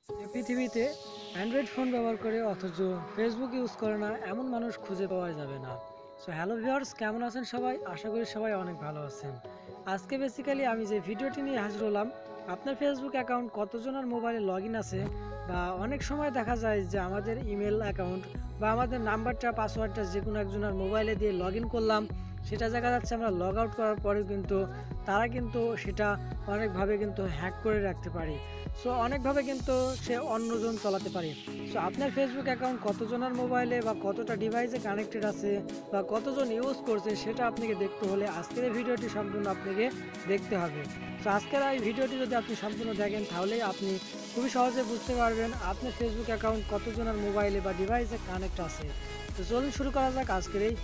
এই পৃথিবীতে Android phone ব্যবহার করে অথচ ফেসবুক ইউজ করে না এমন মানুষ খুঁজে পাওয়া যাবে না। সো হ্যালো ভিউয়ার্স, কেমন আছেন সবাই? আশা করি সবাই অনেক ভালো আছেন। আজকে বেসিক্যালি আমি যে ভিডিওটি নিয়ে হাজির হলাম, আপনার ফেসবুক অ্যাকাউন্ট কতজনের মোবাইলে লগ ইন আছে, বা অনেক সময় দেখা যায় যে আমাদের ইমেল অ্যাকাউন্ট বা আমাদের নাম্বারটা পাসওয়ার্ডটা যে কোনো একজনের মোবাইলে দিয়ে লগ ইন করলাম, সেটা দেখা যাচ্ছে আমরা লগ আউট করার পরেও কিন্তু তারা কিন্তু সেটা অনেকভাবে কিন্তু হ্যাক করে রাখতে পারে। সো অনেকভাবে কিন্তু সে অন্যজন চালাতে পারে। সো আপনার ফেসবুক অ্যাকাউন্ট কতজনের মোবাইলে বা কতটা ডিভাইসে কানেক্টেড আছে বা কতজন ইউজ করছে সেটা আপনাকে দেখতে হলে আজকের এই ভিডিওটি সম্পূর্ণ আপনাকে দেখতে হবে। সো আজকের এই ভিডিওটি যদি আপনি সম্পূর্ণ দেখেন তাহলেই আপনি খুবই সহজে বুঝতে পারবেন আপনার ফেসবুক অ্যাকাউন্ট কতজনের মোবাইলে বা ডিভাইসে কানেক্ট আছে। তো চলুন শুরু করা যাক আজকের এই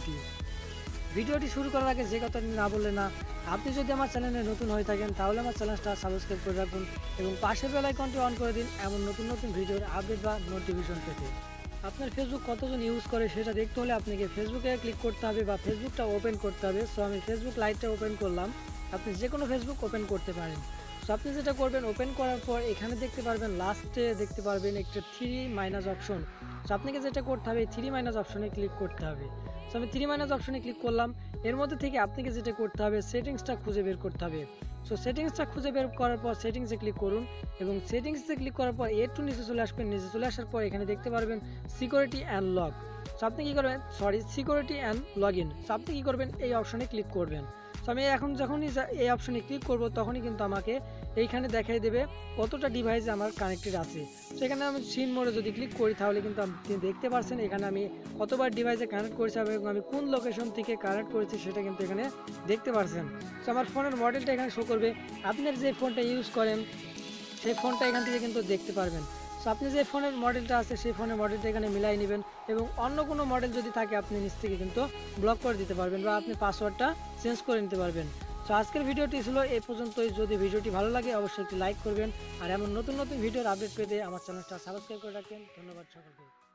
ভিডিওটি শুরু করার আগে যে কথাটি না বললে না, আপনি যদি আমার চ্যানেলে নতুন হয়ে থাকেন তাহলে আমার চ্যানেলটা সাবস্ক্রাইব করে রাখুন এবং পাশের বেল আইকনটি অন করে দিন এমন নতুন নতুন ভিডিওর আপডেট বা নোটিফিকেশন পেতে। আপনার ফেসবুক কতজন ইউজ করে সেটা দেখতে হলে আপনাকে ফেসবুকে ক্লিক করতে হবে বা ফেসবুকটা ওপেন করতে হবে। সো আমি ফেসবুক লাইটটা ওপেন করলাম। আপনি যে কোনো ফেসবুক ওপেন করতে পারেন। সো আপনি যেটা করবেন, ওপেন করার পর এখানে দেখতে পারবেন, লাস্টে দেখতে পারবেন একটা থ্রি মাইনাস অপশন। সো আপনাকে যেটা করতে হবে, থ্রি মাইনাস অপশনে ক্লিক করতে হবে। সো আমি থ্রি মাইনাস অপশনে ক্লিক করলাম। এর মধ্যে থেকে আপনাকে যেটা করতে হবে, সেটিংসটা খুঁজে বের করতে হবে। সো সেটিংসটা খুঁজে বের করার পর সেটিংসে ক্লিক করুন এবং সেটিংসে ক্লিক করার পর একটু নিচে চলে আসবেন। নিচে চলে আসার পর এখানে দেখতে পারবেন সিকিউরিটি অ্যান্ড লগ। সো আপনি কী করবেন, security and log in. So আপনি কী করবেন, এই অপশনে ক্লিক করবেন। সো আমি এখন যখনই এই অপশনে ক্লিক করব তখনই কিন্তু আমাকে এইখানে দেখাই দেবে কতটা ডিভাইসে আমার কানেক্টেড আছে। তো এখানে আমি সিন মোডে যদি ক্লিক করি তাহলে কিন্তু আপনি দেখতে পাচ্ছেন এখানে আমি কতবার ডিভাইসে কানেক্ট করেছি এবং আমি কোন লোকেশন থেকে কানেক্ট করেছি সেটা কিন্তু এখানে দেখতে পাচ্ছেন। তো আমার ফোনের মডেলটা এখানে শো করবে। আপনার যে ফোনটা ইউজ করেন সেই ফোনটা এখান থেকে কিন্তু দেখতে পারবেন। সো আপনি যে ফোনের মডেলটা আছে সেই ফোনের মডেলটা এখানে মিলাই নেবেন এবং অন্য কোনো মডেল যদি থাকে আপনি নিচ থেকে কিন্তু ব্লক করে দিতে পারবেন বা আপনি পাসওয়ার্ডটা চেঞ্জ করে নিতে পারবেন। সো আজকের ভিডিওটি ছিল এই পর্যন্তই। যদি ভিডিওটি ভালো লাগে অবশ্যই একটি লাইক করবেন আর এমন নতুন নতুন ভিডিওর আপডেট পেতে আমার চ্যানেলটা সাবস্ক্রাইব করে রাখবেন। ধন্যবাদ সকলকে।